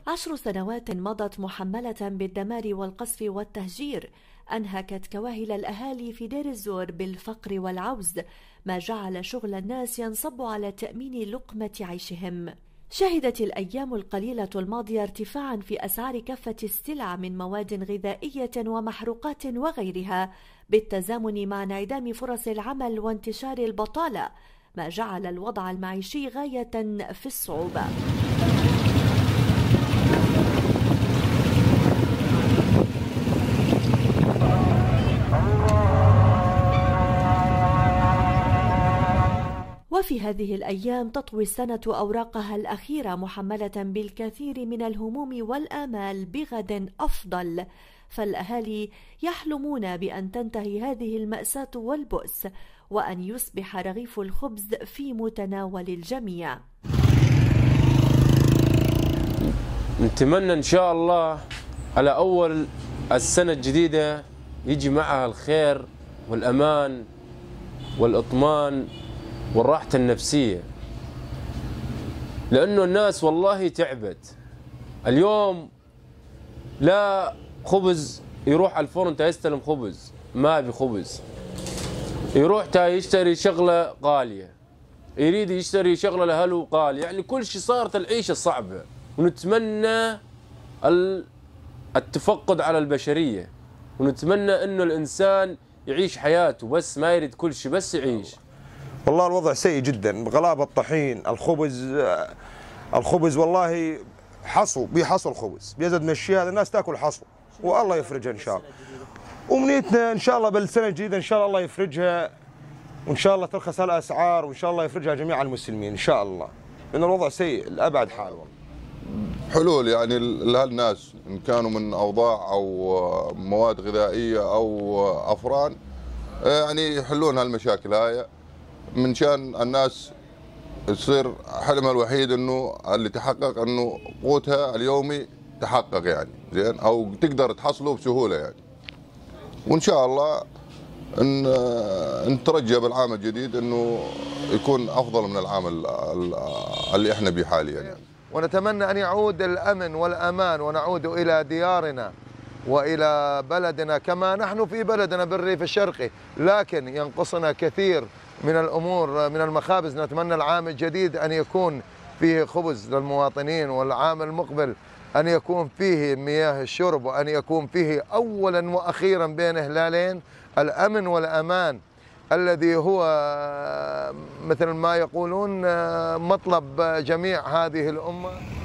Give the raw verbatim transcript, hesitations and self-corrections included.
عشر سنوات مضت محملة بالدمار والقصف والتهجير أنهكت كواهل الأهالي في دير الزور بالفقر والعوز، ما جعل شغل الناس ينصب على تأمين لقمة عيشهم. شهدت الأيام القليلة الماضية ارتفاعا في أسعار كافة السلع من مواد غذائية ومحروقات وغيرها، بالتزامن مع انعدام فرص العمل وانتشار البطالة، ما جعل الوضع المعيشي غاية في الصعوبة. وفي هذه الأيام تطوي السنة أوراقها الأخيرة محملة بالكثير من الهموم والآمال بغد أفضل، فالأهالي يحلمون بأن تنتهي هذه المأساة والبؤس، وأن يصبح رغيف الخبز في متناول الجميع. نتمنى إن شاء الله على أول السنة الجديدة يجي معها الخير والأمان والإطمان والراحة النفسية، لأنه الناس والله تعبت. اليوم لا خبز يروح على الفرن تا يستلم خبز، ما أبي خبز، يروح تا يشتري شغلة غالية، يريد يشتري شغلة لأهله غالية، يعني كل شيء صارت العيشة صعبة. ونتمنى التفقد على البشرية، ونتمنى إنه الإنسان يعيش حياته بس، ما يريد كل شيء بس يعيش. والله الوضع سيء جدا، غلاء الطحين، الخبز الخبز والله حصو بيحصوا الخبز بيزد من الشيء هذا، الناس تاكل حصو، والله يفرجها ان شاء الله. ومنيتنا ان شاء الله بالسنه الجديده ان شاء الله الله يفرجها، وان شاء الله ترخص الاسعار، وان شاء الله يفرجها جميع المسلمين ان شاء الله، لان الوضع سيء لابعد حال. والله حلول يعني لهالناس ان كانوا من اوضاع او مواد غذائيه او افران، يعني يحلون هالمشاكل هاي من شان الناس تصير حلمها الوحيد انه اللي تحقق انه قوتها اليومي تحقق يعني زين، او تقدر تحصله بسهوله يعني. وان شاء الله ان نترجى بالعام الجديد انه يكون افضل من العام اللي احنا به حاليا يعني. ونتمنى ان يعود الامن والامان، ونعود الى ديارنا والى بلدنا كما نحن في بلدنا بالريف الشرقي، لكن ينقصنا كثير من الأمور من المخابز. نتمنى العام الجديد أن يكون فيه خبز للمواطنين، والعام المقبل أن يكون فيه مياه الشرب، وأن يكون فيه أولا وأخيرا بين هلالين الأمن والأمان الذي هو مثل ما يقولون مطلب جميع هذه الأمة.